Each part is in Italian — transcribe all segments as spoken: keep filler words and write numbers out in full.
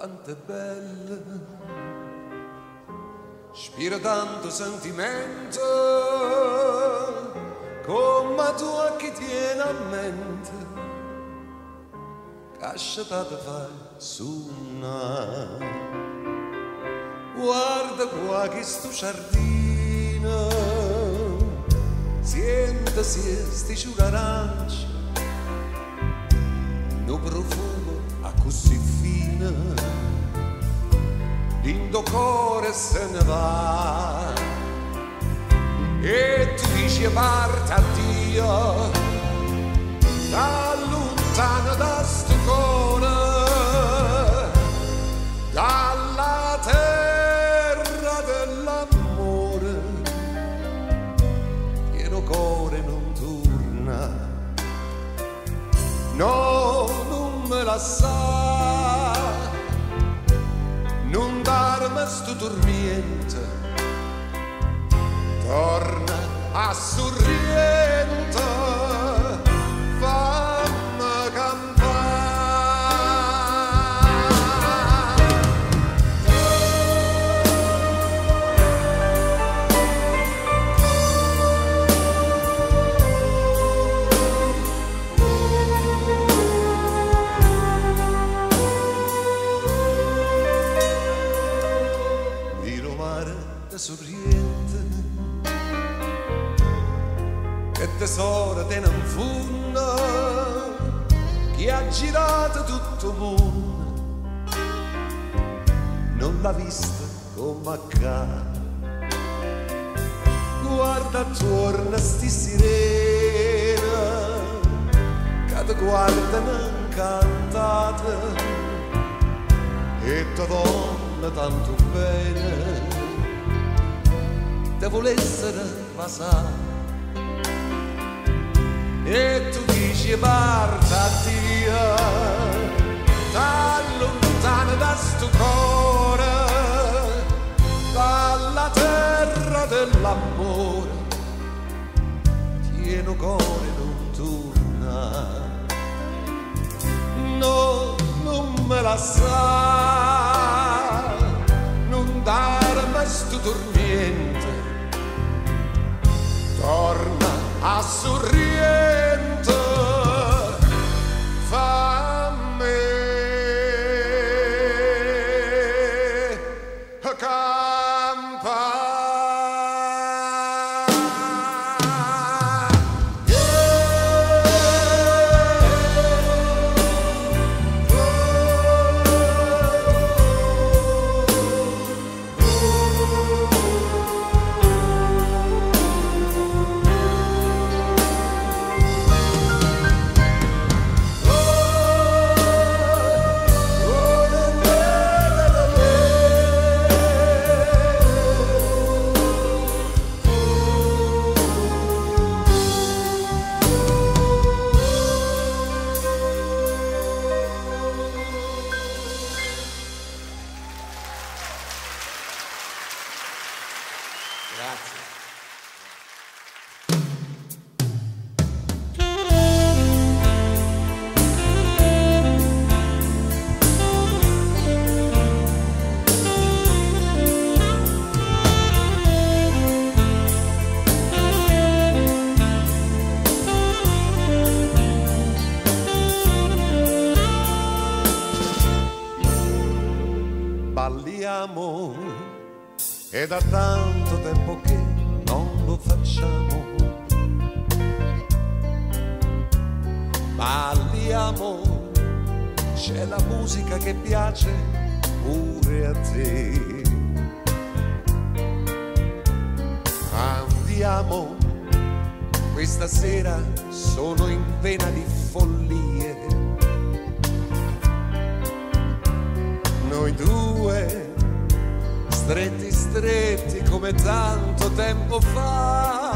tante belle, spira tanto sentimento, come tu a chi tiene a mente, casciata te fai suonare. Guarda qua che sto giardino, siente se sti ciugaranci, no profumo a così fine, lindo cuore se ne va. E tu dici parte a Dio, da lontano da sto cuore, dalla terra dell'amore, pieno cuore non torna, no, non me la sa, non darmi sto dormiente, torna a sorriente, fammi campare. Viro mare da sorriente, che tesoro te non funna, che ha girato tutto il mondo, non l'ha vista come a ca. Guarda attorno a sti sirena, che ti guardano incantate, e tua donna tanto bene, te volessero passare. E tu dici parta Dio, da lontano da sto cuore, dalla terra dell'amore, pieno cuore non torna, no, non me la sa, non darmi sto dormiente, torna a sorriente, fammi campare. Grazie. Balliamo, è da tanto tempo che non lo facciamo. Balliamo, c'è la musica che piace pure a te. Andiamo, questa sera sono in vena di follie. Noi due, stretti stretti come tanto tempo fa.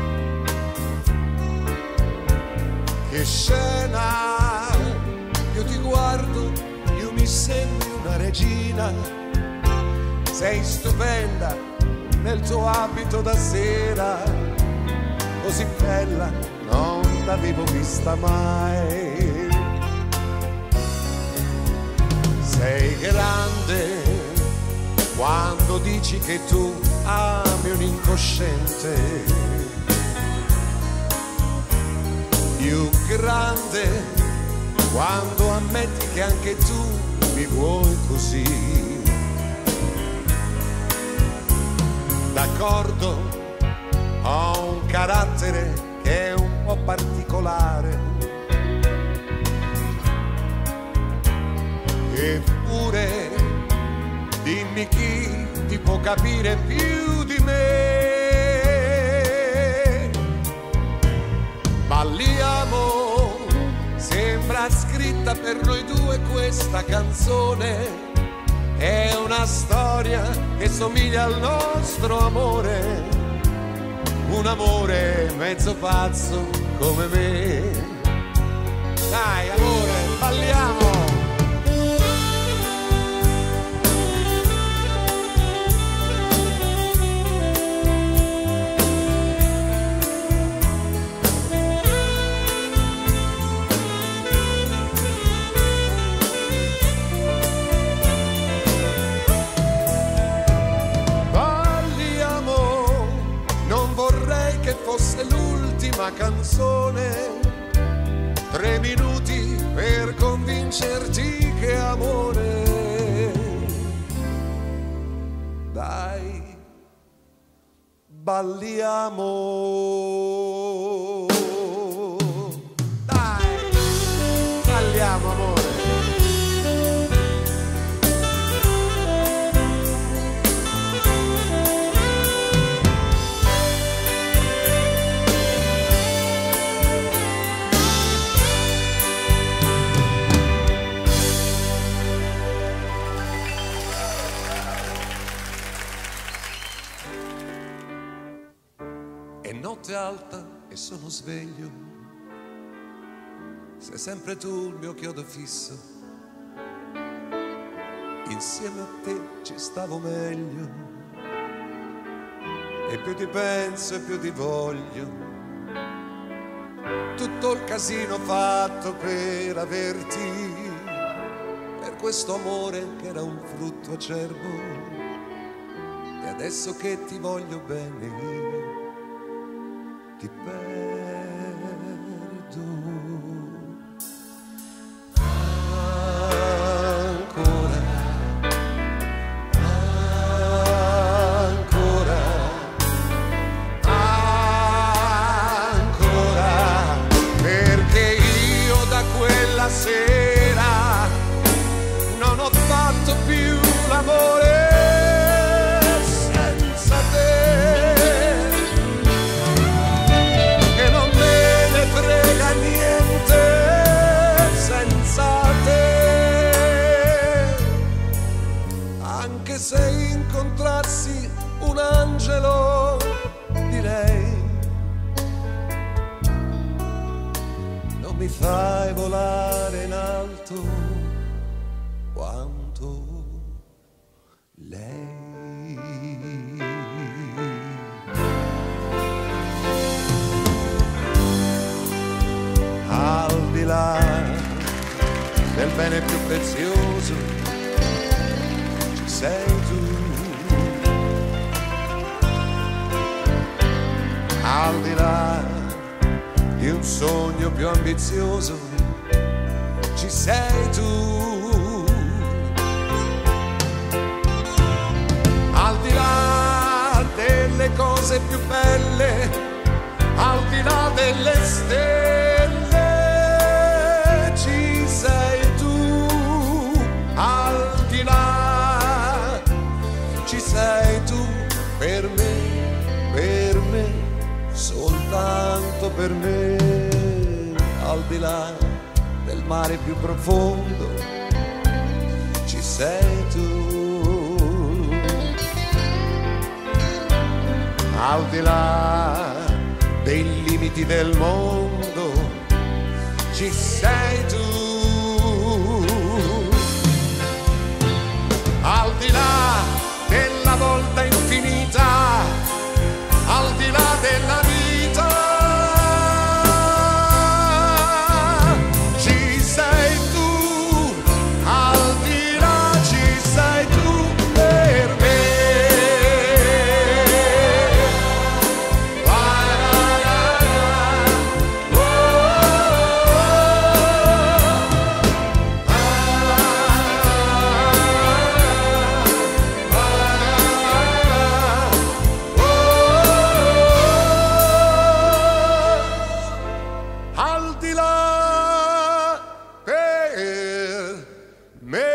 Che scena, io ti guardo, io mi sembri una regina. Sei stupenda nel tuo abito da sera, così bella non l'avevo vista mai. Sei grande quando dici che tu ami un incosciente, più grande quando ammetti che anche tu mi vuoi così. D'accordo, ho un carattere che è un po' particolare, eppure dimmi chi ti può capire più di me. Balliamo, sembra scritta per noi due questa canzone, è una storia che somiglia al nostro amore, un amore mezzo pazzo come me. Dai amore, balliamo! Fosse l'ultima canzone, tre minuti per convincerti che amore. Dai, balliamo. Dai, balliamo amore. È notte alta e sono sveglio, sei sempre tu il mio chiodo fisso, insieme a te ci stavo meglio, e più ti penso e più ti voglio. Tutto il casino fatto per averti, per questo amore che era un frutto acerbo, e adesso che ti voglio bene ti perdo. Ancora, ancora, ancora, perché io da quella sera non ho fatto più l'amore senza te. Se incontrassi un angelo direi: non mi fai volare in alto quanto lei. Al di là del bene più prezioso sei tu, al di là di un sogno più ambizioso ci sei tu, al di là delle cose più belle, al di là delle stelle ci sei tu, al di là ci sei tu per me, per me, soltanto per me, al di là del mare più profondo ci sei tu, al di là dei limiti del mondo ci sei tu, al di là della volta infinita, al di là della vita ci sei tu, al di là al di là per me.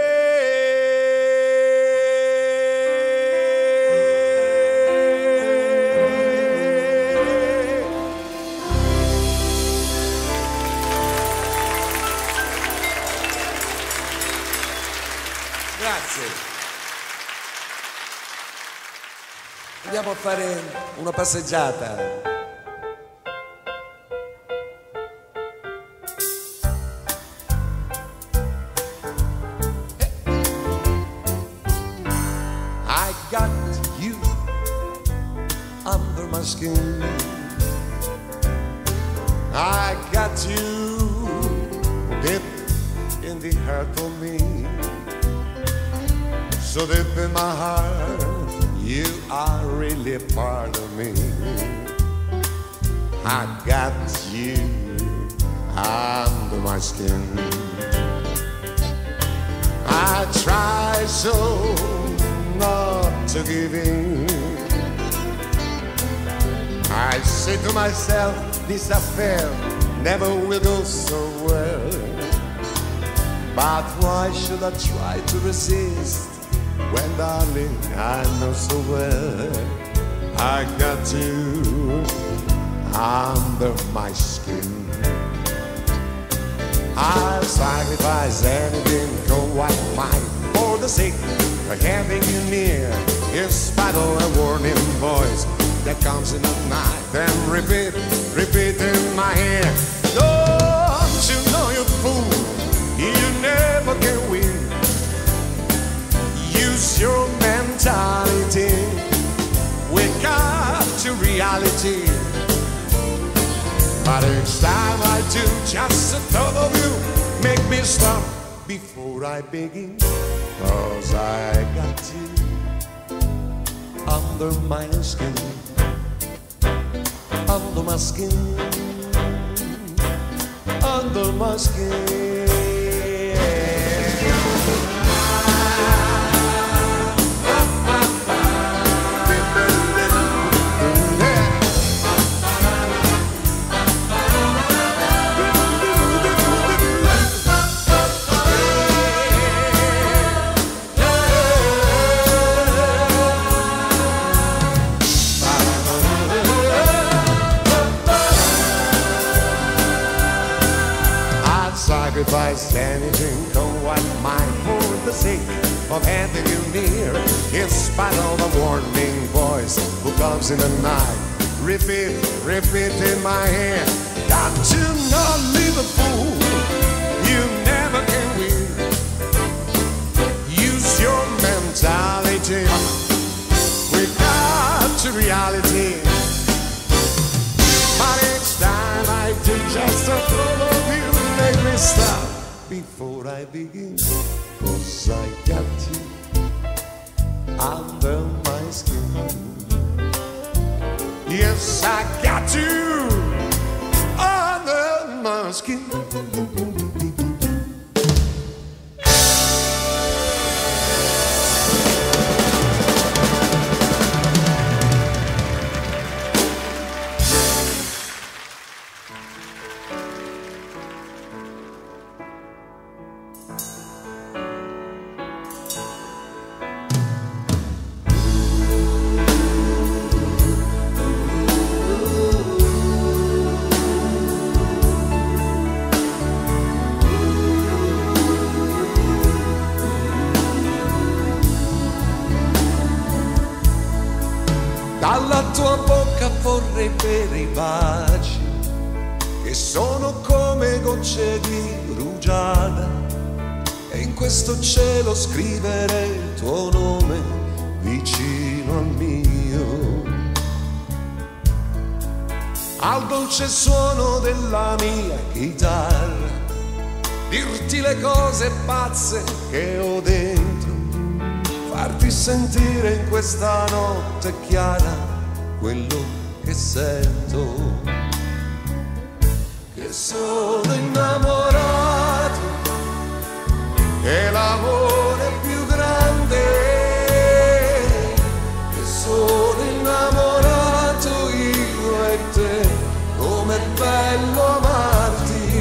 Grazie. Andiamo a fare una passeggiata. I got you under my skin. I got you deep in the heart of me. So deep in my heart, you are really a part of me. I got you under my skin. I try so not to give in. I say to myself, this affair never will go so well. But why should I try to resist when, darling, I know so well I got you under my skin. I'll sacrifice anything, go white mine, for the sake of having you near. In spite of a warning voice that comes in the night and repeat, repeat in my ear. Don't you know, you fool, you never can win. Use your mentality, wake up to reality. But each time I do, just the thought of you make me stop before I begin. 'Cause I got you under my skin, under my skin, under my skin. Sacrifice anything, come what might, for the sake of having you near. In spite of the warning voice who comes in the night, repeat, repeat in my ear. Got to not leave a fool, you never can win. Use your mentality, wake up to reality. But each time I do just a thought of you, make me stop before I begin. 'Cause I got you under my skin. Yes, I got you under my skin. Dalla tua bocca vorrei bere i baci che sono come gocce di rugiada, e in questo cielo scrivere il tuo nome vicino al mio, al dolce suono della mia chitarra, dirti le cose pazze che ho dentro, farti sentire in questa notte chiara quello che sento, che sono innamorato, che l'amore più grande, che sono innamorato io e te, com'è bello amarti,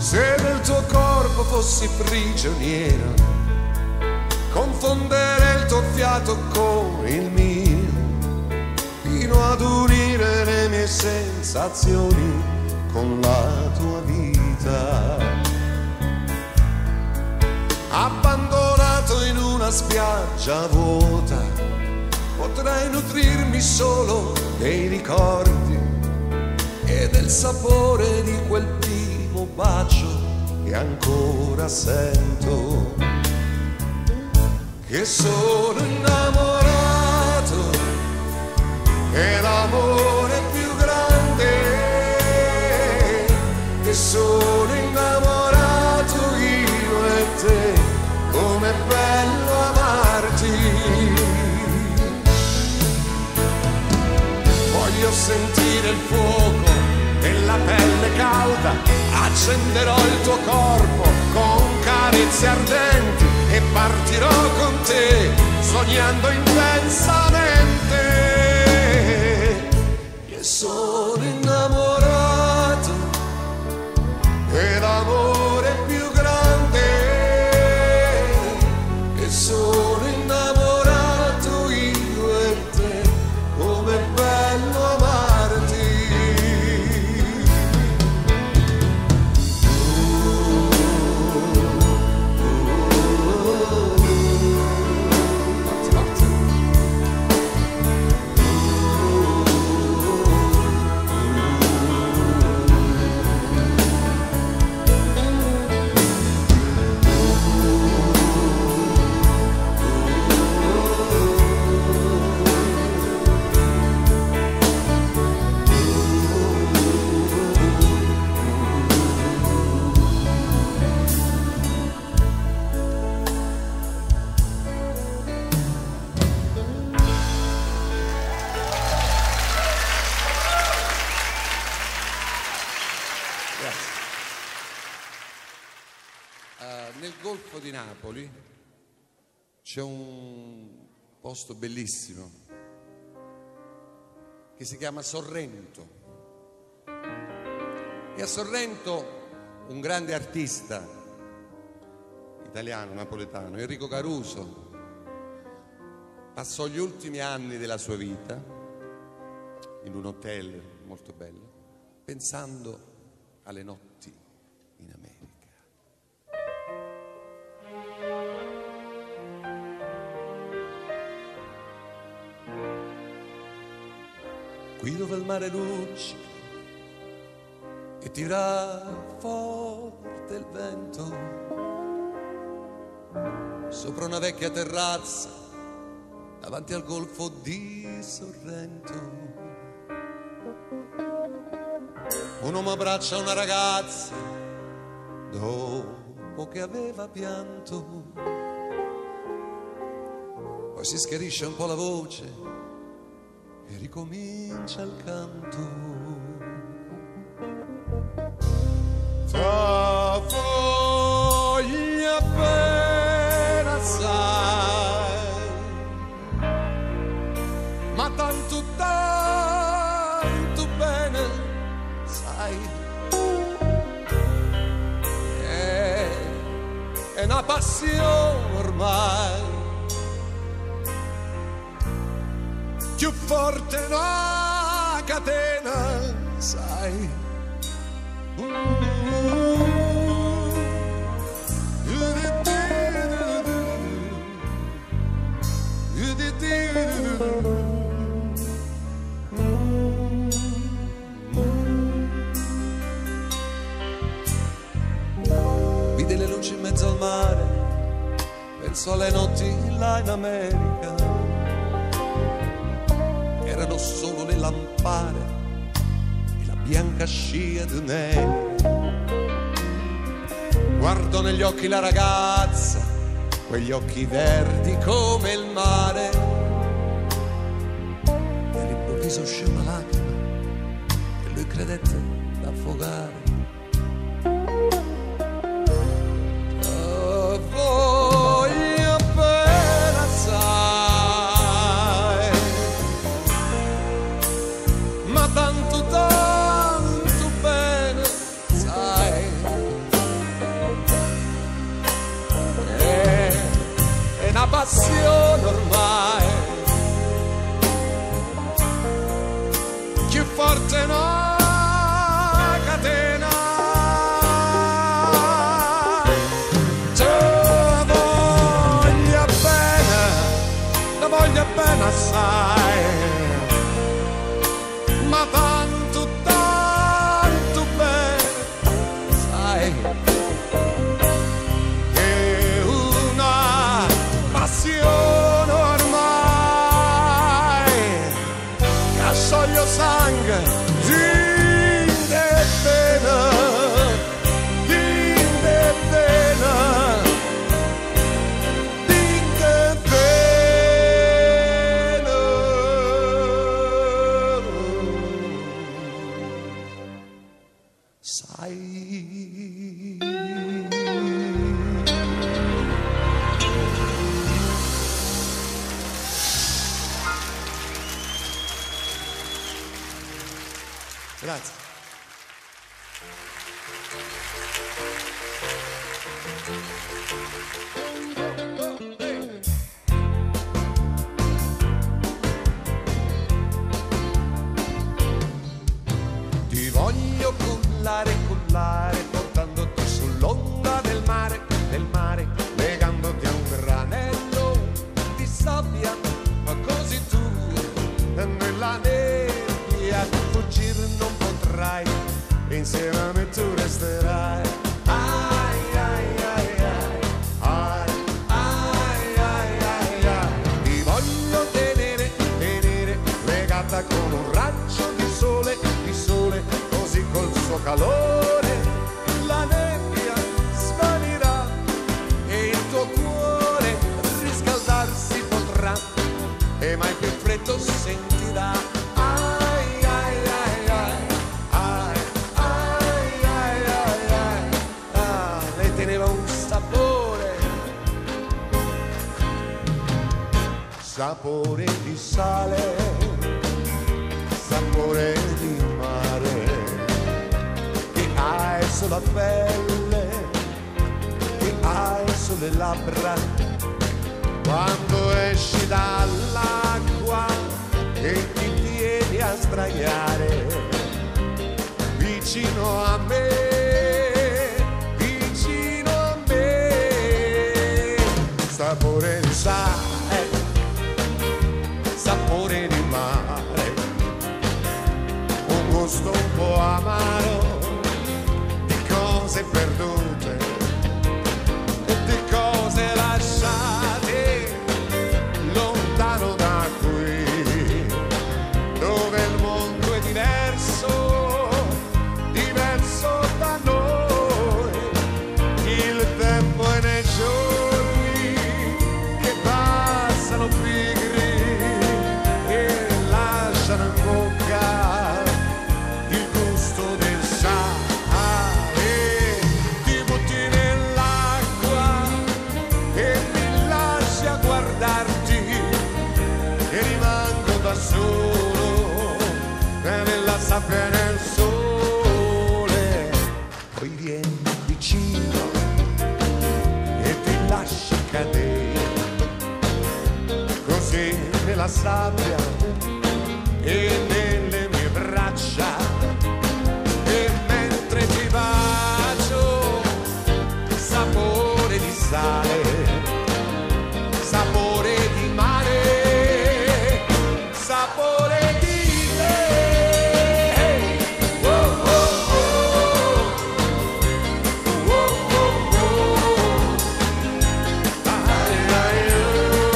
Se del tuo corpo fossi prigioniero, confonderei il tuo fiato con il mio, fino ad unire le mie sensazioni con la tua vita. Abbandonato in una spiaggia vuota, potrei nutrirmi solo dei ricordi e del sapore di quel primo bacio che ancora sento. Che sono innamorato, è l'amore più grande. Che sono innamorato io e te, com'è bello amarti. Voglio sentire il fuoco nella pelle calda, accenderò il tuo corpo con carezze ardenti e partirò con te sognando intensamente. Che sono innamorato, è l'amore più grande. Che sono innamorato io e te, com'è bello amarti. Nel Golfo di Napoli c'è un posto bellissimo che si chiama Sorrento, e a Sorrento un grande artista italiano, napoletano, Enrico Caruso, passò gli ultimi anni della sua vita in un hotel molto bello, pensando alle notti in America. Qui dove il mare luccica e tira forte il vento, sopra una vecchia terrazza davanti al golfo di Sorrento, un uomo abbraccia una ragazza dopo che aveva pianto, poi si schiarisce un po' la voce e ricomincia il canto. Tra foglie appena sai, ma tanto tanto bene sai, è, è una passione ormai, più forte una catena, sai. Vide le luci in mezzo al mare, pensò alle notti là in America, erano solo le lampare e la bianca scia di un'elio. Guardò negli occhi la ragazza, quegli occhi verdi come il mare, e all'improvviso uscì una lacrima e lui credette d'affogare. Voglio appena sai, ma tanto tanto bene sai, sai. Grazie. Ti voglio cullare, cullare, portandoti sull'onda del mare, del mare, legandoti a un granello di sabbia, ma così tu nella nebbia fuggir non potrai, insieme a me tu resterai. Ai, ai, ai, ai, ai, ai, ai, ai, ai. Ti voglio tenere, tenere, legata con un raggio di sole, di sole, così col suo calore la nebbia svanirà e il tuo cuore riscaldarsi potrà e mai più freddo sentirà. Ai, ai, ai, ai, ai, ai, ai, ai, ai. Ah, lei teneva un sapore, sapore di sale, sapore di mare, che hai sulla pelle, che hai sulle labbra, quando esci dall'acqua e ti vieni a sdraiare vicino a me, vicino a me. Sapore di sale, sapore di mare, un gusto un po' amaro di cose perdute e di cose lasciate lontano da qui, dove il mondo è diverso, diverso da noi. Il tempo è nei giorni che passano pigri e lasciano in bocca il gusto del sale. Ti butti nell'acqua e mi lasci a guardarti e rimango da solo nella sabbia e nel sole. Poi vieni vicino e ti lasci cadere così nella sabbia e nelle mie braccia, e mentre ti bacio sapore di sale, sapore di mare, sapore di te. Oh, oh, oh. Oh, oh, oh. Ai, ai, oh.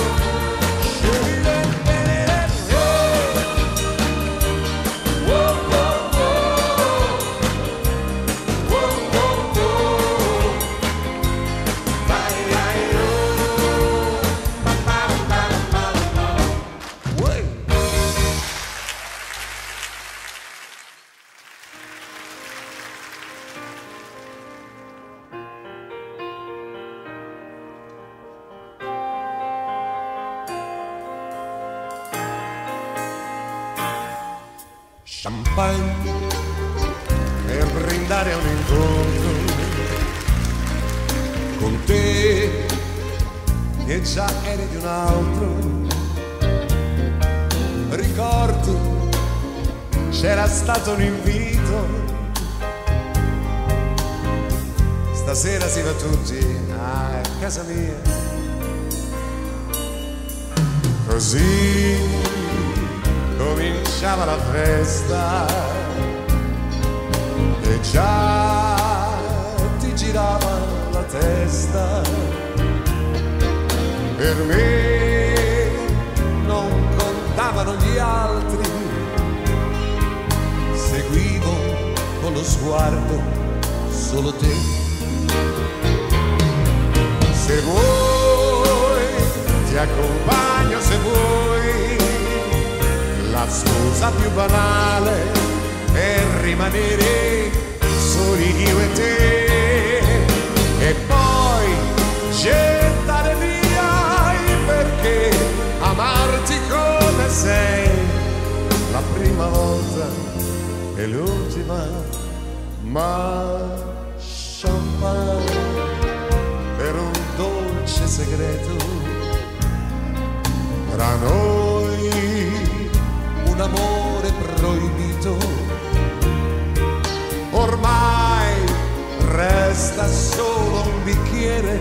Oh, oh, oh. Oh, oh, oh. Ai, ai, oh. Ba, ba, ba, ba, ba. Uè. Champagne per brindare a un incontro con te che già eri di un altro. Ricordi, c'era stato un invito, stasera si va tutti a casa mia, così cominciava la festa e già ti girava la testa. Per me non contavano gli altri, seguivo con lo sguardo solo te. Se vuoi ti accompagno, se vuoi. La scusa più banale è rimanere soli io e te, e poi gettare via il perché, amarti come sei, la prima volta e l'ultima, ma champagne per un dolce segreto tra noi, un amore proibito, ormai resta solo un bicchiere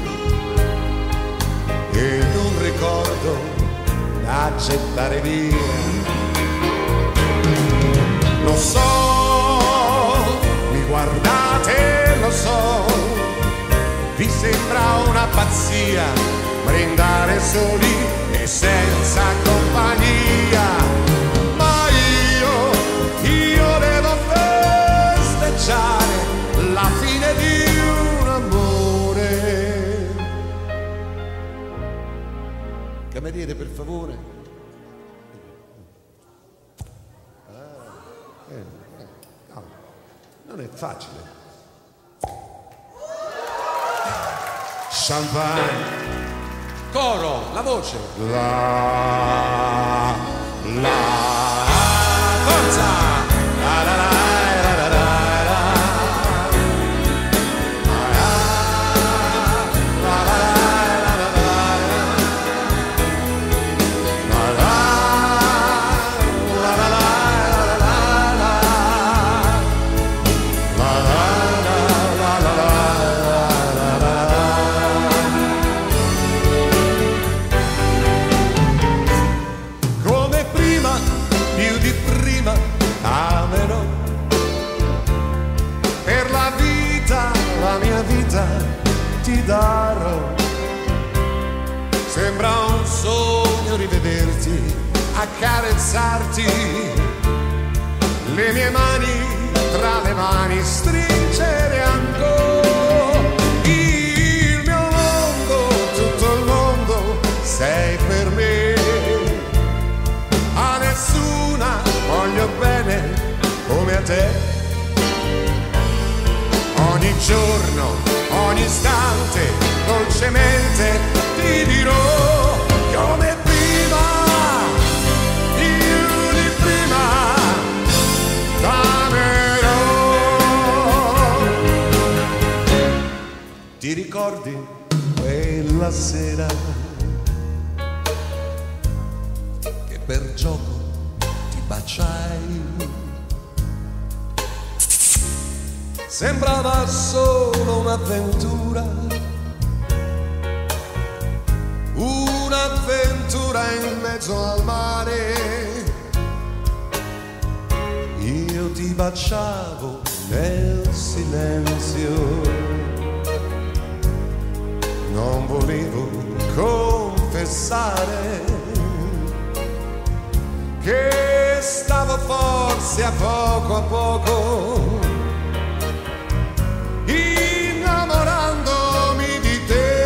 ed un ricordo da gettare via. Lo so, mi guardate, lo so, vi sembra una pazzia brindare soli e senza compagnia, ma io, io devo festeggiare la fine di un amore. Cameriere, per favore. Ah, eh, eh, no, non è facile. Champagne. Coro, la voce. La, la, forza. La, la, la, la, la, la, la. Ti darò, sembra un sogno rivederti, accarezzarti, le mie mani tra le mani stringere ancora. Il mio mondo, tutto il mondo sei per me, a nessuna voglio bene come a te. Ogni giorno, ogni istante, dolcemente ti dirò come prima, più di prima, t'amerò. Ti ricordi quella sera che per gioco ti baciai? Sembrava solo un'avventura, un'avventura in mezzo al mare. Io ti baciavo nel silenzio, non volevo confessare che stavo forse a poco a poco innamorandomi di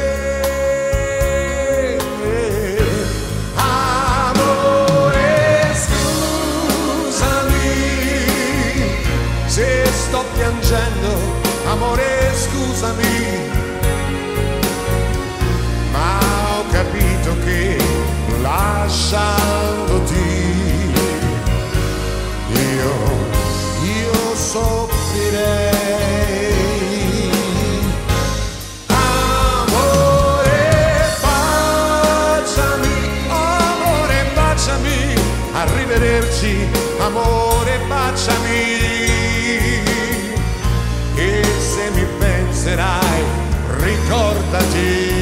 te. Amore, scusami se sto piangendo, amore, scusami, ma ho capito che lasciandoti io, io soffrirei. Arrivederci, amore, baciami, e se mi penserai ricordati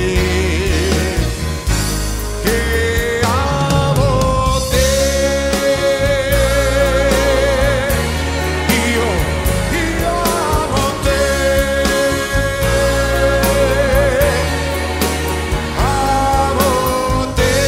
che amo te. Io, io amo te. Amo te.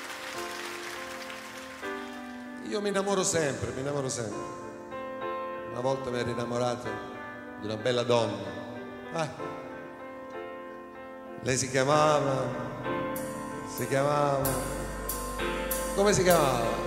Io mi innamoro sempre, mi innamoro sempre. Una volta mi ero innamorato di una bella donna. Ah. Lei si chiamava, si chiamava, come si chiamava?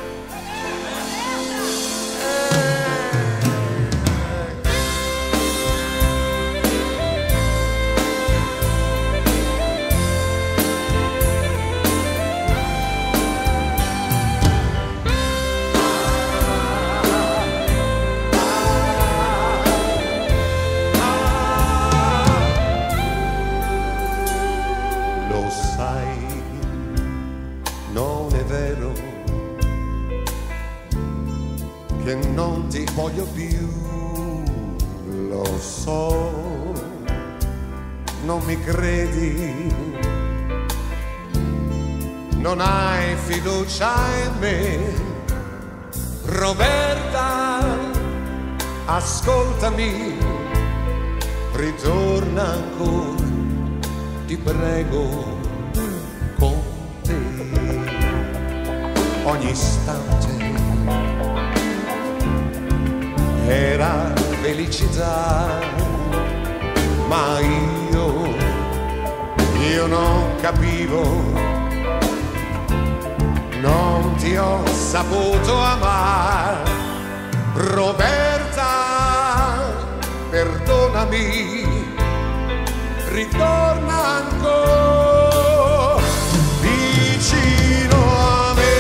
Che non ti voglio più, lo so, non mi credi, non hai fiducia in me. Roberta, ascoltami, ritorna ancora, ti prego, con te. Ogni istante era felicità, ma io, io non capivo, non ti ho saputo amare. Roberta, perdonami, ritorna ancora vicino a me.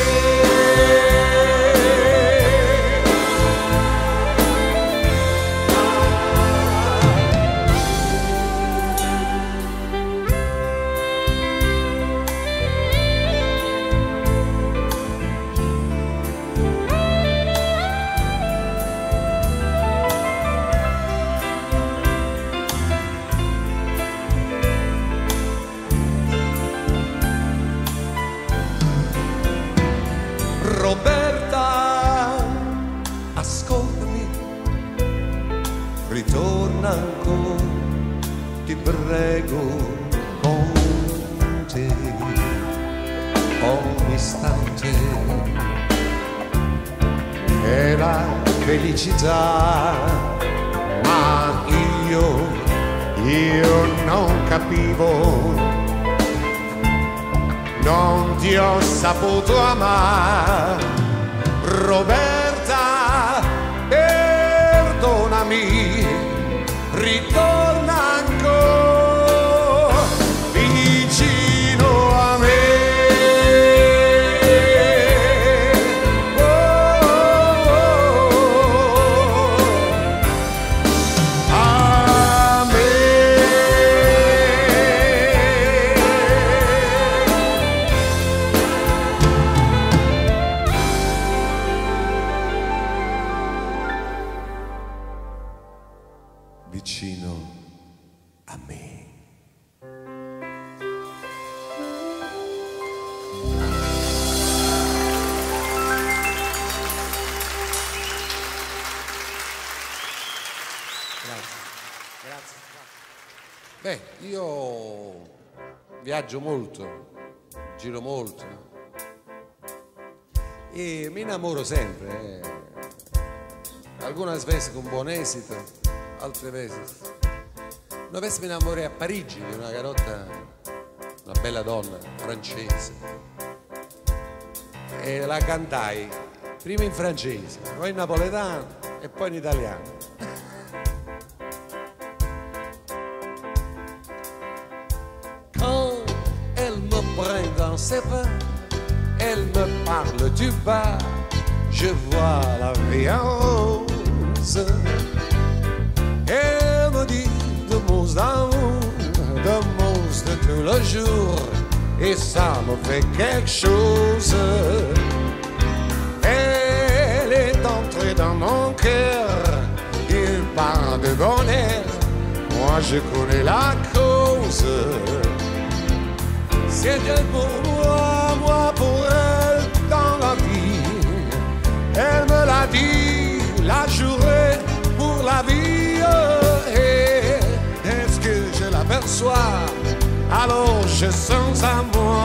Roberta, ascoltami, ritorna ancora, ti prego, con te. Ogni istante era felicità, ma io, io non capivo, non ti ho saputo amare. Roberta, perdonami, ritorna ancora vicino a me. Oh, oh, oh, a me. Vicino a me. Grazie, grazie. Beh, io viaggio molto, giro molto e mi innamoro sempre. Eh. Algunas veces con buon esito, altre veces. Una vez mi innamorai a Parigi di una garotta, una bella donna francese, e la cantai prima in francese, poi in napoletano e poi in italiano. Quand elle me prend dans ses bras, elle me parle du bas, je vois la vie en rose. Elle me dit de mots d'amour, de mots de tous les jours, et ça me fait quelque chose. Elle est entrée dans mon cœur, il parle de bonheur, moi je connais la cause. C'était pour moi, moi pour elle dans la vie. Elle me l'a dit, la juré pour la vie. Et est-ce que je l'aperçois, alors je sens à moi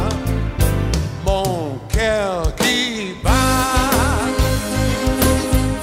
mon cœur qui bat.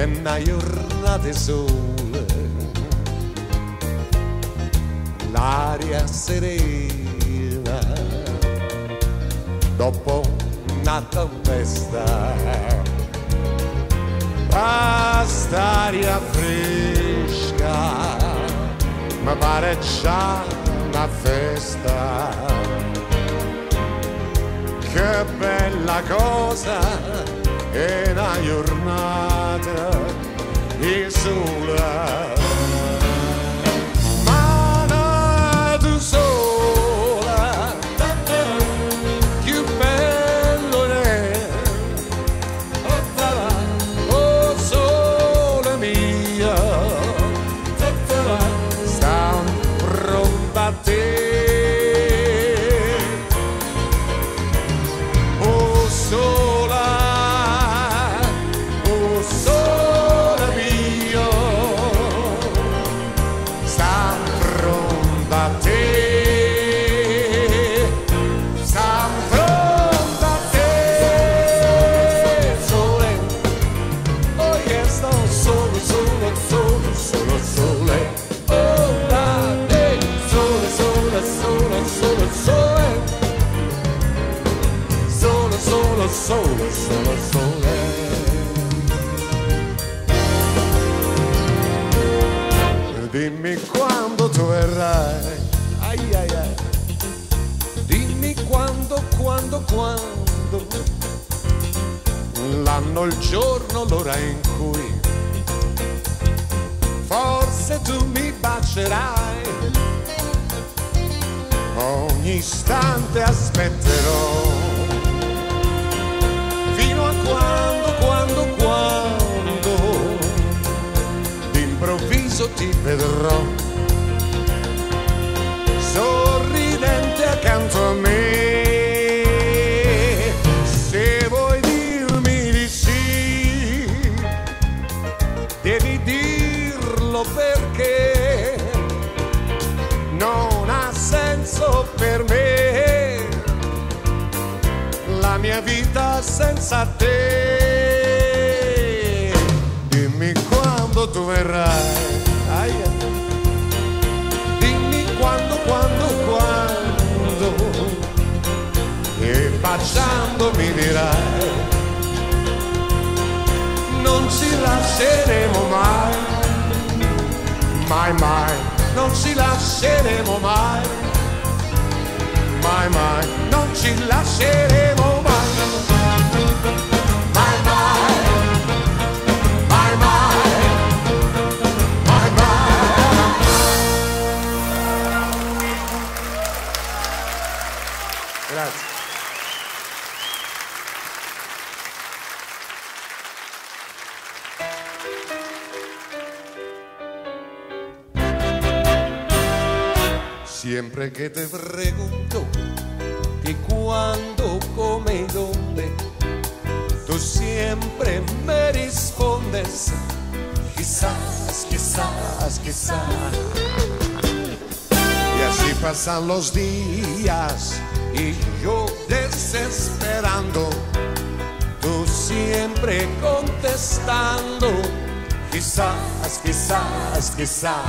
è una giornata sole, l'aria serena dopo una tempesta, quest'aria fresca mi pare già una festa. Che bella cosa è una giornata di sole, ma tu sola, più bello è, oh sole mia, sta pronta a te. Sole, sole, sole. Dimmi quando tu verrai, ai ai ai. Dimmi quando, quando, quando. L'anno, il giorno, l'ora in cui forse tu mi bacerai. Ogni istante aspetterò. Fino a quando, quando, quando d'improvviso ti vedrò sorridente accanto a me. Se vuoi dirmi di sì, devi dirlo perché non ha senso per me la mia vita senza te. Dimmi quando tu verrai, aia. Dimmi quando, quando, quando, e baciando mi dirai non ci lasceremo mai, mai, mai, non ci lasceremo mai, mai, mai, non ci lasceremo mai. Mai, mai, mai, mai, mai, mai. Grazie. Siempre que te pregunto di quando, come y dónde, tú siempre me respondes quizás, quizás, quizás. Y así pasan los días y yo desesperando, tú siempre contestando quizás, quizás, quizás.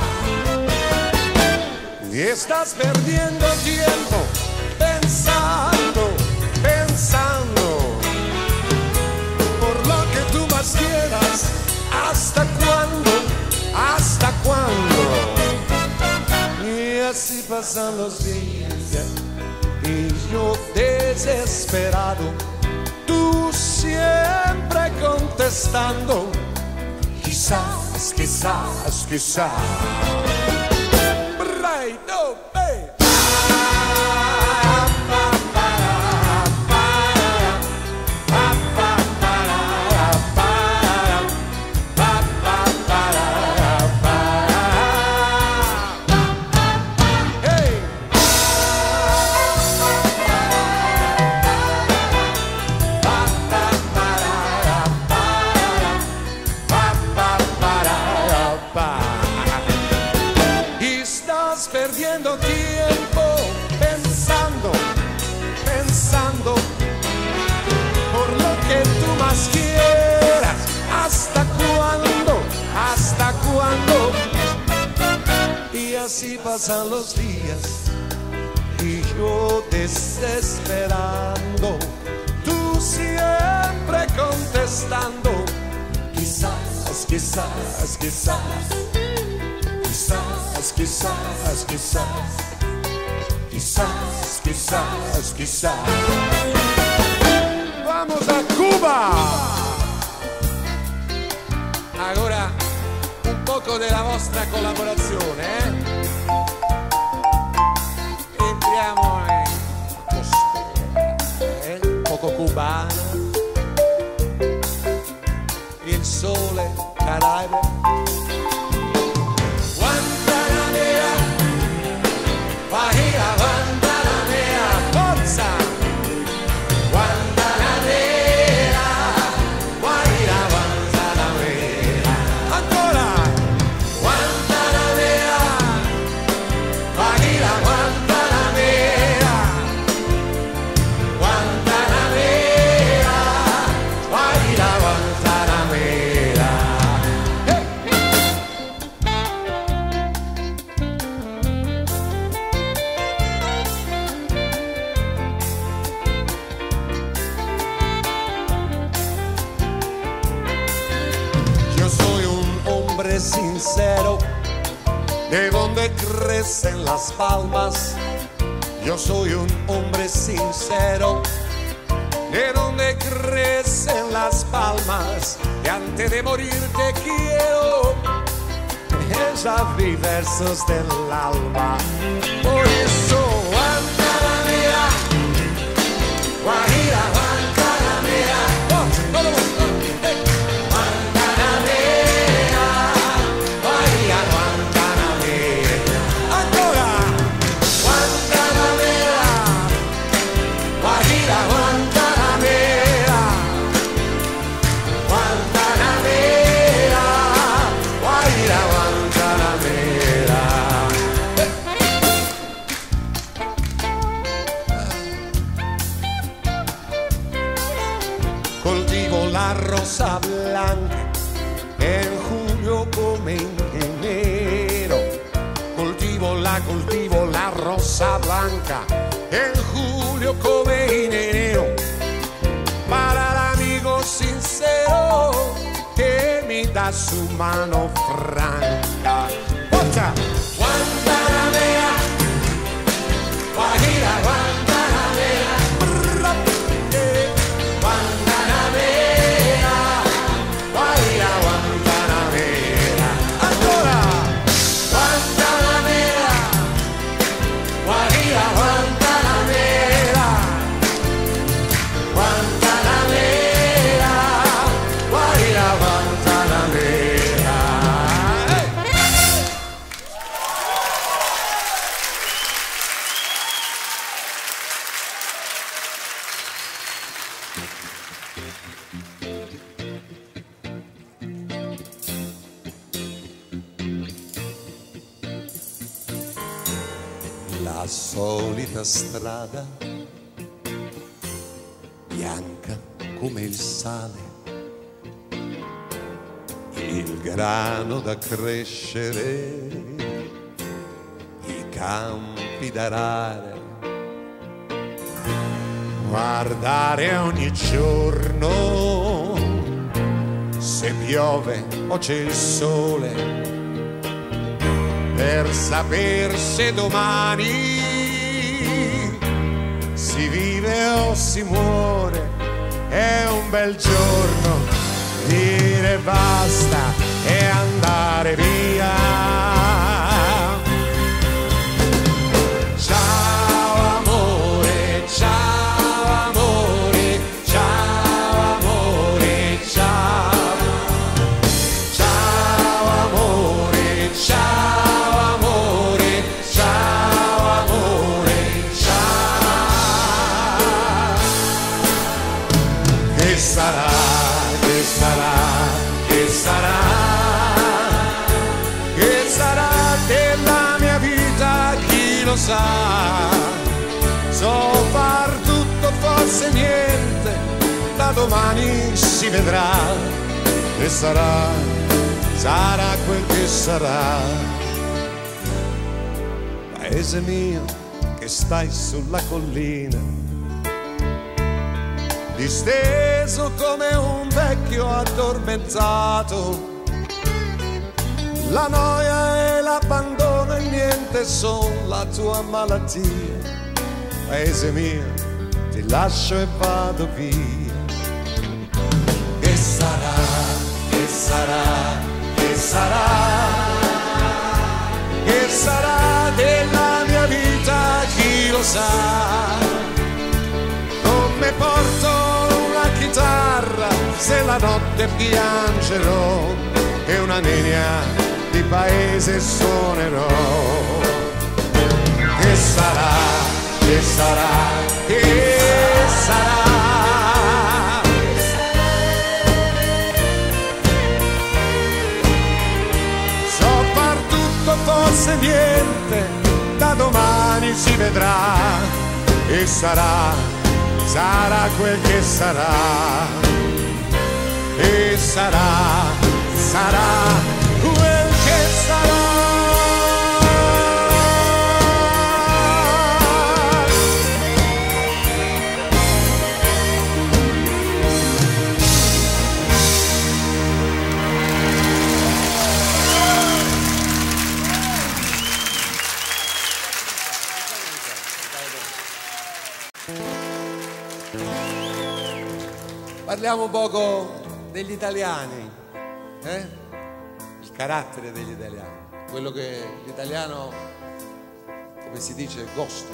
Y estás perdiendo tiempo pensando, pensando por lo que tú más quieras. ¿Hasta cuándo? ¿Hasta cuándo? Y así pasan los días y yo desesperado, tú siempre contestando quizás, quizás, quizás. No, hey. así pasan los días y yo desesperando, tú siempre contestando, quizás, quizás, quizás, quizás, quizás, quizás, quizás, quizás, quizás. Vamos a Cuba. Allora un poco della vostra collaborazione, eh? Entriamo in atmosfera, eh? Un poco cubana, il sole Caraibe. Guantanamera, Bahia, Guantanamera, forza! Guantanamera, Bahia, Guantanamera. Ancora! Guantanamera, Bahia, Guantanamera. Guantanamera, Bahia, Guantanamera. Yo soy un hombre sincero, de donde crecen las palmas. Yo soy un hombre sincero, de donde crecen las palmas. Y antes de morir te quiero, ella vi versos del alma. Por eso, Guantanamera, Guajira, Guantanamera. Oh, todo el mundo. Hey. Guantanamera, Guajira, Guantanamera. Ancora. Guantanamera, Guajira, Guantanamera. Guantanamera, Guajira, Guantanamera. Coltivo la rosa blanca en julio come en enero. Coltivo la, coltivo la rosa blanca en julio come en enero. Para el amigo sincero que me da su mano franca. ¡Ocha! Guantanamera, Guajira, Guantanamera. Guantanamera, Guajira, Guantanamera. Ancora. Guantanamera, Guajira, Guantanamera. Guantanamera, Guajira, Guantanamera. Hey. La solita strada, bianca come il sale, il grano da crescere, i campi da arare, guardare ogni giorno se piove o c'è il sole, per saper se domani si vive o si muore. È un bel giorno dire basta e andare via. Ciao amore, ciao amore, ciao amore, ciao. Ciao amore, ciao amore, ciao amore, ciao. Che sarà, che sarà, che sarà, che sarà della mia vita, chi lo sa. So far tutto, forse niente, da domani si vedrà. Che sarà, sarà quel che sarà. paese mio che stai sulla collina, disteso come un vecchio addormentato. La noia e l'abbandono e niente son la tua malattia. Paese mio, ti lascio e vado via. Che sarà, che sarà, che sarà, che sarà della mia vita, chi lo sa. Come porto una chitarra se la notte piangerò e una linea di paese suonerò. Che sarà, che sarà, che sarà. So far tutto, forse niente, da domani si vedrà. E sarà, sarà quel che sarà. E sarà, sarà quel che sarà. Parliamo un poco degli italiani, eh? Il carattere degli italiani, quello che l'italiano, come si dice, gosta.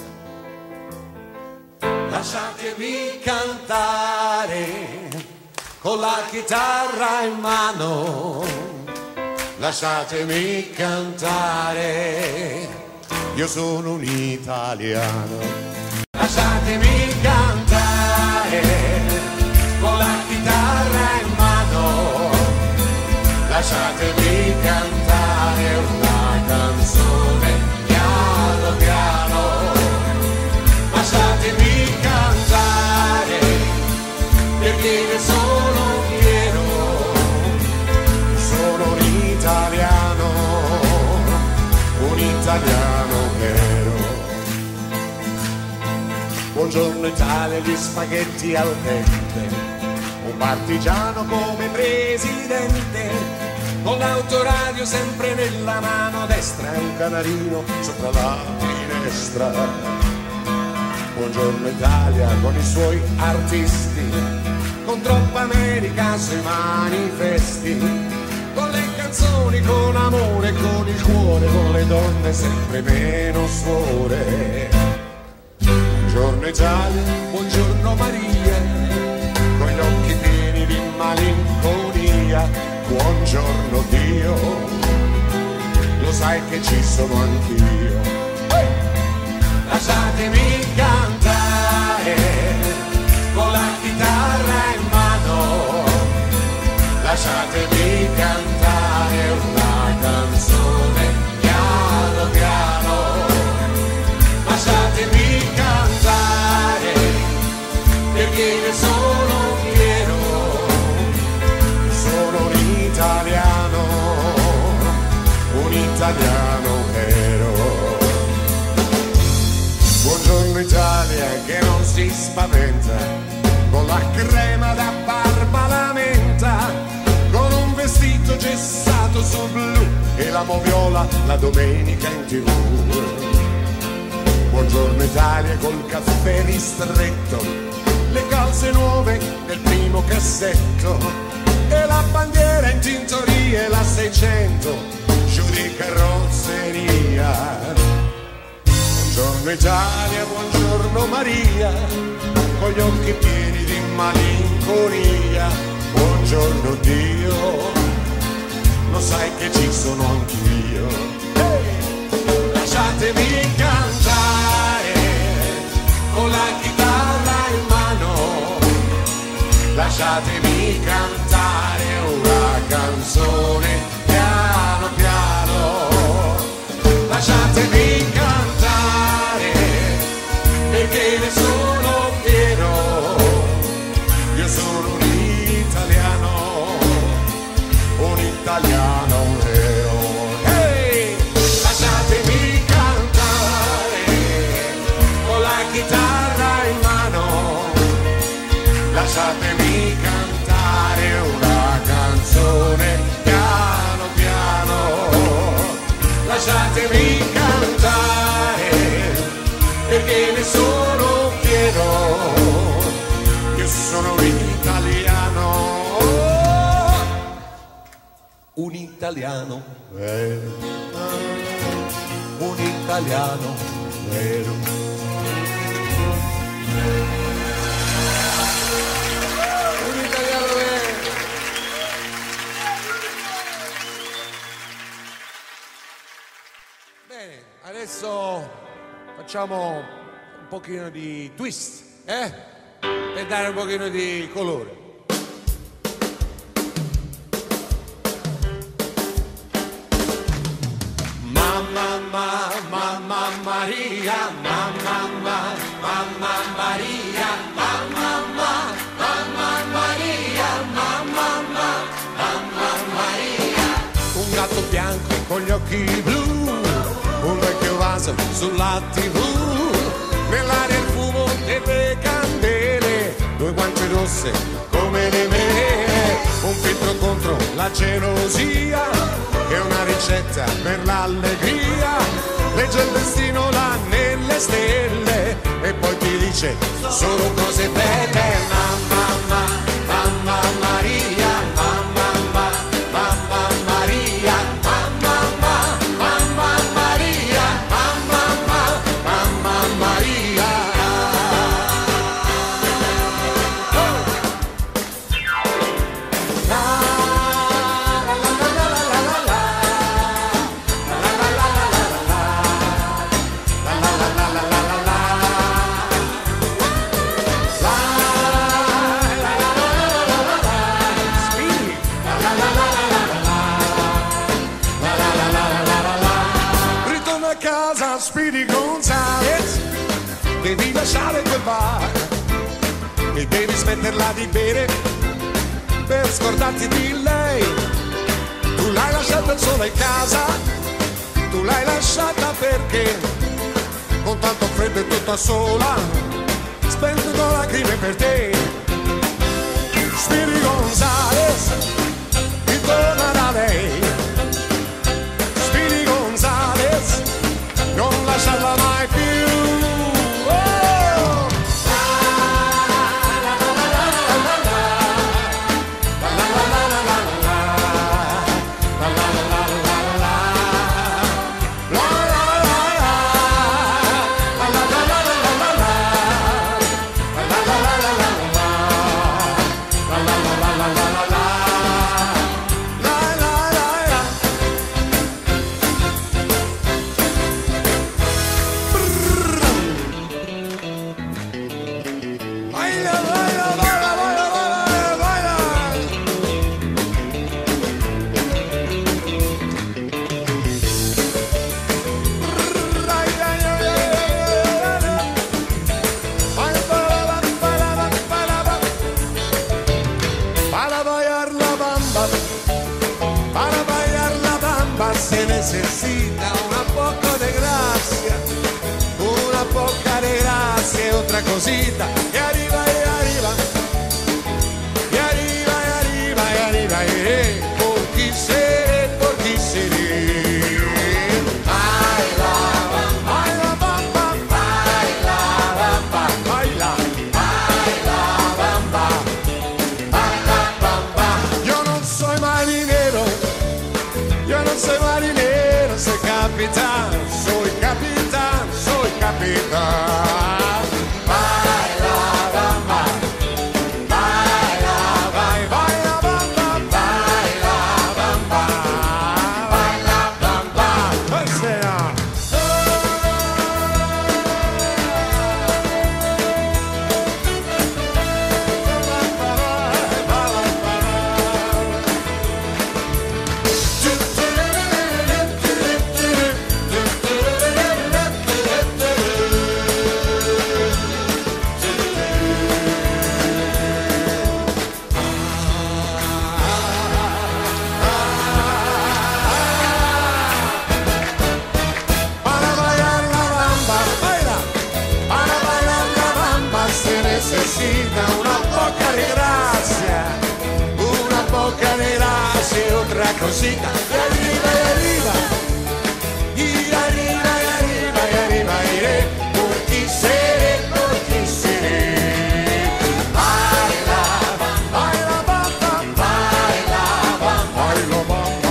Lasciatemi cantare con la chitarra in mano, lasciatemi cantare, io sono un italiano. Lasciatemi cantare con la chitarra in mano, lasciatemi cantare una canzone piano piano. Lasciatemi cantare perché ne sono fiero, sono un italiano, un italiano vero. Buongiorno Italia, gli spaghetti al dente, un partigiano come presidente, con l'autoradio sempre nella mano destra e un canarino sopra la finestra. Buongiorno Italia con i suoi artisti, con troppa America sui manifesti, con le canzoni, con amore, con il cuore, con le donne sempre meno suore. Buongiorno Italia, buongiorno Maria, con gli occhi pieni di malinconia. Buongiorno Dio, lo sai che ci sono anch'io. Hey! Lasciatemi cantare con la chitarra in mano, lasciatemi cantare una canzone piano piano. Lasciatemi cantare perché ne sono fiero, sono un italiano, un italiano vero. Buongiorno Italia che non si spaventa, con la crema da barba la menta, con un vestito gessato sul blu e la moviola la domenica in tv. Buongiorno Italia col caffè ristretto, le calze nuove nel primo cassetto e la bandiera in tintoria e la seicento giù di carrozzeria. Buongiorno Italia, buongiorno Maria, con gli occhi pieni di malinconia. Buongiorno Dio, lo sai che ci sono anch'io. Hey! Lasciatemi cantare con la chitarra in mano, lasciatemi cantare una canzone piano piano. Lasciatemi cantare perché ne sono fiero, io sono un italiano, un italiano vero. Hey! Lasciatemi cantare un italiano vero, un italiano vero. Un italiano vero. Bene, adesso facciamo un pochino di twist, eh? Per dare un pochino di colore. Mamma Maria, mamma, mamma Maria, mamma, mamma Maria, mamma, mamma Maria. Un gatto bianco con gli occhi blu, un vecchio vaso sulla tivù, nell'aria il fumo delle candele, due guance rosse come le mele, un filtro contro la gelosia e una ricetta per l'allegria. Legge il destino là nelle stelle e poi ti dice solo cose belle. Mamma, mamma Maria, mamma, mamma Maria, mamma, mamma Maria, mamma, mamma Maria. Oh. La, Speedy Gonzales, devi lasciare quel bar e devi smetterla di bere per scordarti di lei. Tu l'hai lasciata sola in casa, tu l'hai lasciata perché con tanto freddo e tutta sola spendono lacrime per te. Speedy Gonzales, ritorna da lei. Speedy Gonzales, non lasciarla mai più. Oh! Se necesita una poco de gracia, una poca de gracia y otra cosita, y arriba y arriba, y arriba y arriba y arriba, y eh, por chi seré, por chi seré. Baila, baila, bamba, baila, bamba, baila, baila, bamba, baila, bamba. Yo no soy marinero, yo no soy marinero, soy capitán, soy capitán, soy capitán. Baila, bamba, baila, baila, baila, bamba, baila, bamba, baila, bamba. Pues sea. Necesita una poca de gracia, una poca de gracia y otra cosita, y arriba y arriba, y arriba y arriba y arriba iré, por ti seré, por ti seré. Baila, baila, bamba, baila, bamba, baila, bamba.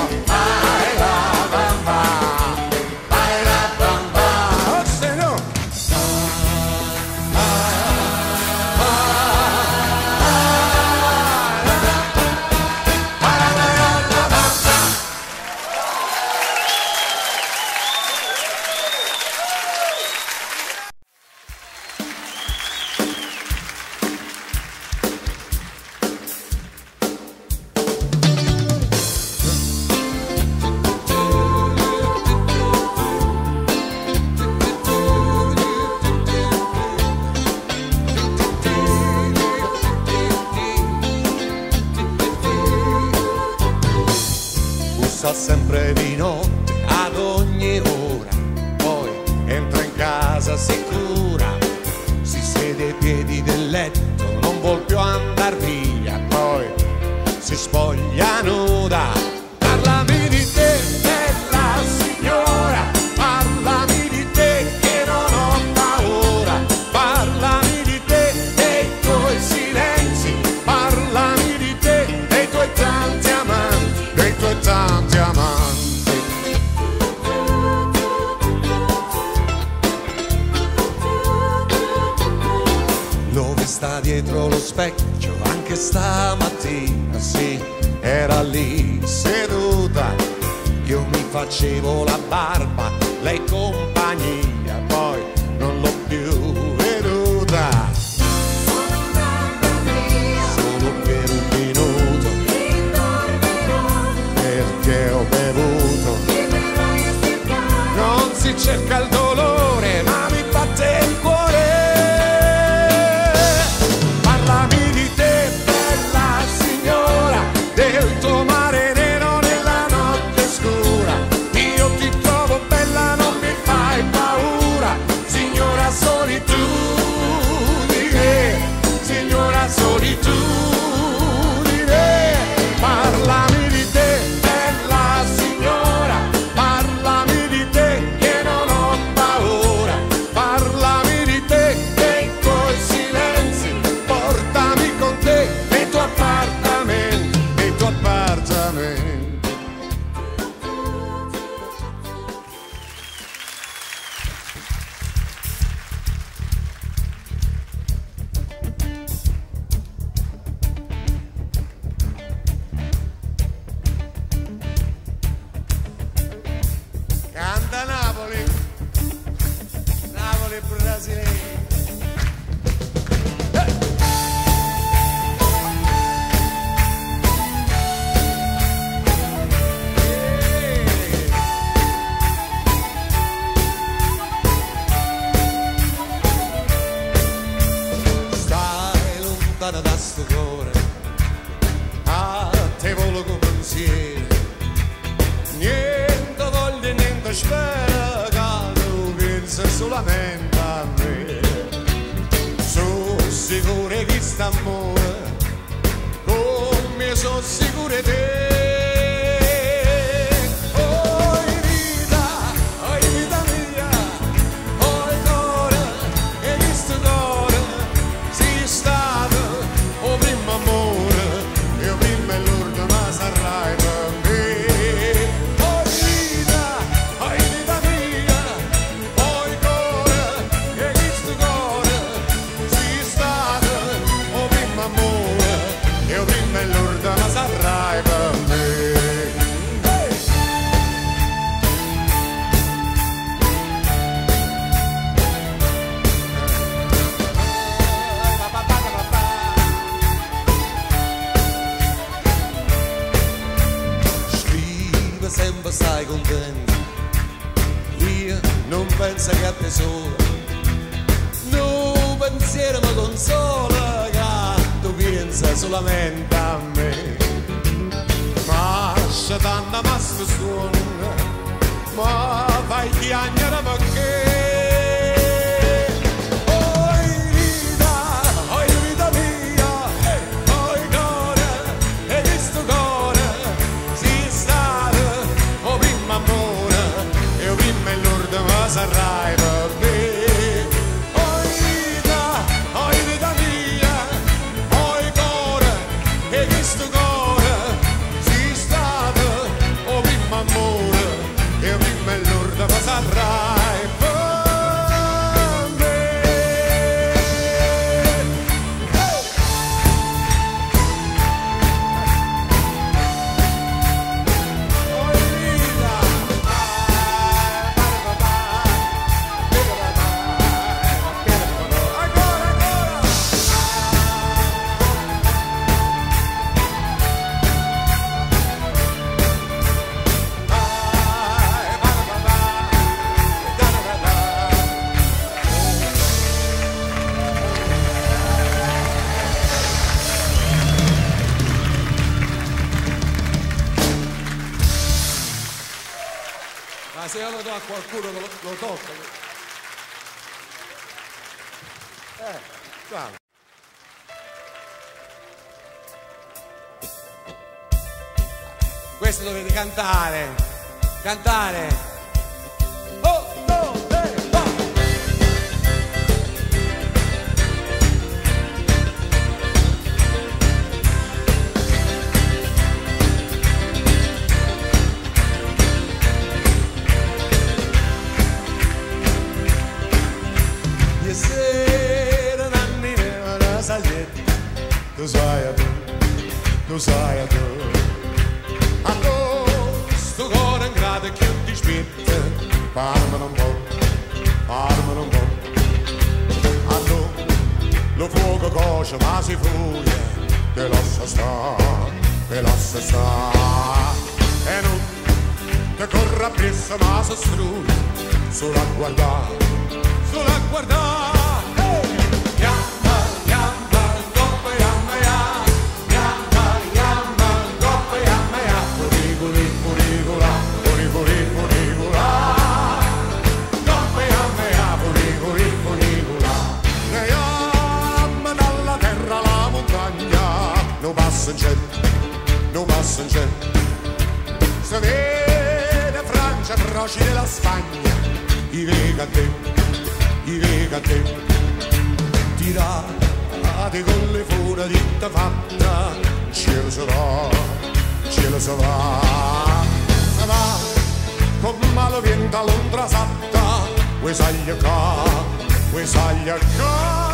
bussa sempre di notte ad ogni ora, poi entra in casa sicura, si siede ai piedi del letto, non vuol più andar via, poi si spoglia nuda. Parlami di te, bella signora, parlami di te che non ho paura, parlami di te dei tuoi silenzi, parlami di te dei tuoi tanti amanti, dei tuoi tanti amanti. L'ho vista dietro lo specchio anche stamattina, sì, era lì seduta, io mi facevo la barba, lei compagnia, poi non l'ho più veduta. Solo per un minuto, perché ho bevuto. Non si cerca il dolore, ma mi batte il cuore. Parlami di te, bella signora, del tuo mare nero nella notte scura. Io ti trovo bella, non mi fai paura. Signora solitudine, signora solitudine. Parlami di te, bella signora, parlami di te che non ho paura. Parlami di te, dei tuoi silenzi, portami con te nei tuoi appartamenti, nei tuoi appartamenti. Canta Napoli, Napoli Brasile. Stai lontana da sto cuore, a te volo con pensieri, niente voglia, niente spera, che tu pensi solamente a me. Sono sicuro che st'amore, come sono sicuro di te. Oh vita, oh vita mia, oh cuore, e questo cuore sei stato o primo amore, io prima e l'ultimo ma sarai per me. Oh vita, oh vita mia, oh cuore, e questo cuore sei stato o primo amore, io prima e l'ultimo ma sarai per me. Hey! Scrive sempre stai contento, io non penso che a te solo, no pensiero mi consola, che tu pensa solamente a me. Ma se tanto ma sto suona, ma fai chiagnare perché. Oh vita, oh vita mia, oh cuore, e questo cuore sei stato o primo amore, io prima e l'ultimo sarai per me. Oh vita, oh vita mia, oh cuore, e questo cuore sei stato o primo amore, io prima e l'ultimo sarai. se io lo do a qualcuno lo, lo tocca. Eh, bravo. Questo dovete cantare, cantare. Oh, oh, eh, oh. Ieri sera nanni nella saglietta, tu sai a tu, tu sai a tu. Sto cuore in grado che ti spetta, parlami un po', parlami un po'. Allora, lo fuoco coce ma si furia, te lascia stare, te lascia stare. E non te corre appresso ma si strugge, solo a guardare, solo a guardare. Non passa in gente, se vede Francia, Froci della Spagna, i vega a te, i vega a te, tirate con le fura ditta fatta, cielo se va, cielo se va, se va, con malo vento a Londra satta, vuoi saglia qua, vuoi saglia qua.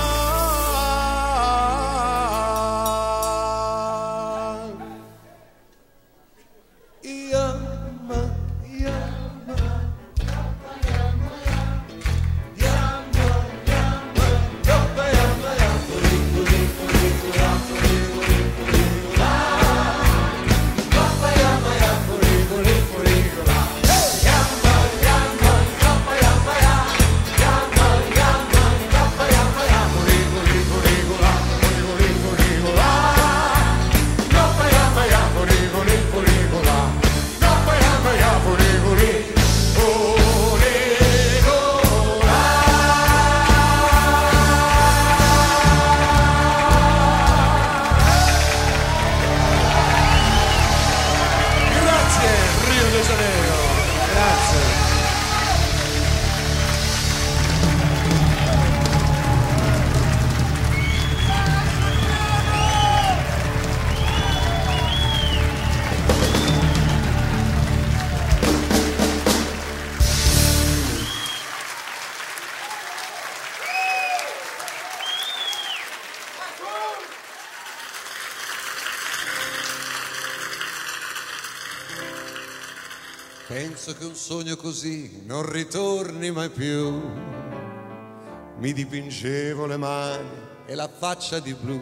Penso che un sogno così non ritorni mai più. Mi dipingevo le mani e la faccia di blu.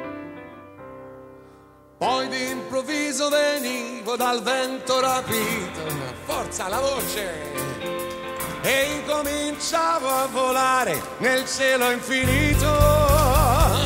Poi d'improvviso venivo dal vento rapito, forza la voce, e incominciavo a volare nel cielo infinito.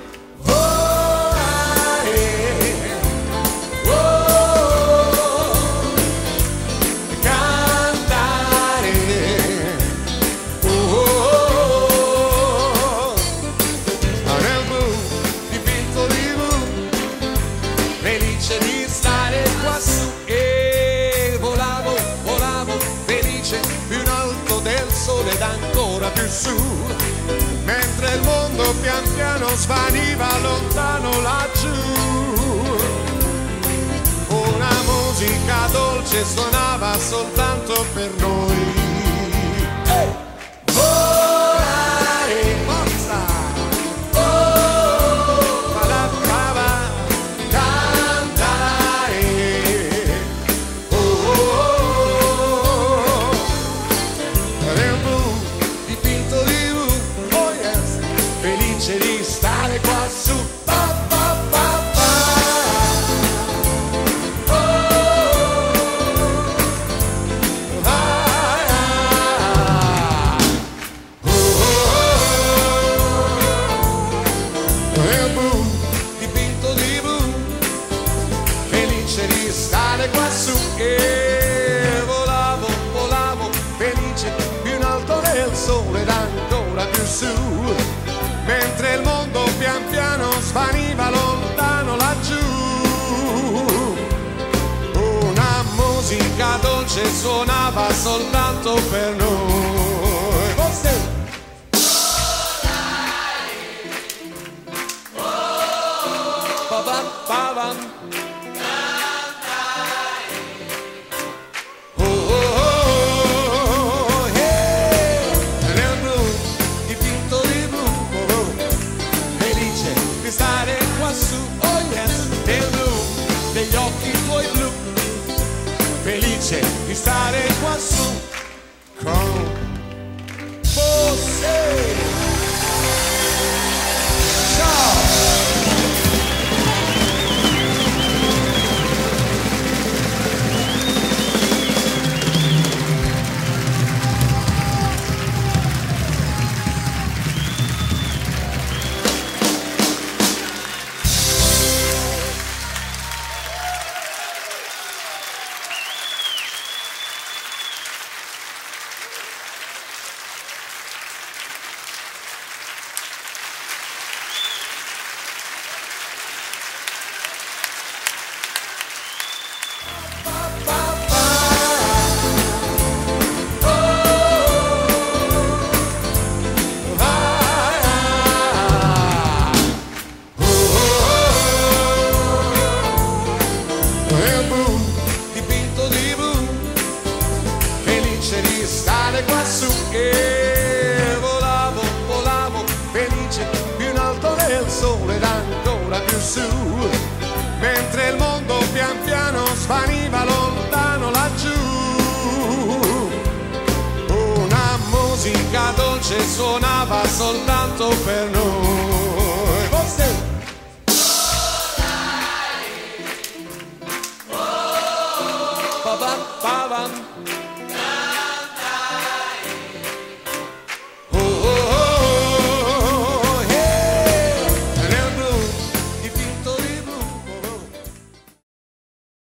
Ed ancora più su, mentre il mondo pian piano svaniva lontano laggiù. Una musica dolce suonava soltanto per noi. Hey! Volare, forza! Oh, palabrava, cantare. Oh, oh, oh. Dipinto di blu, oh yes, felice di stare qua su. Pa, pa, pa, pa. Oh, su, mentre il mondo pian piano svaniva lontano laggiù. Una musica dolce suonava soltanto per noi. Vostè. Oh, oh, oh, yeah. Nel blu dipinto di blu, oh, oh. Felice di stare quassù, oh yes. Nel blu degli occhi tuoi blu, felice di stare quassù con você. Ciao. Quassù che volavo, volavo, felice più in alto del sole ed ancora più su, mentre il mondo pian piano svaniva lontano laggiù. Una musica dolce suonava soltanto per noi. Vostè. Oh, oh, oh,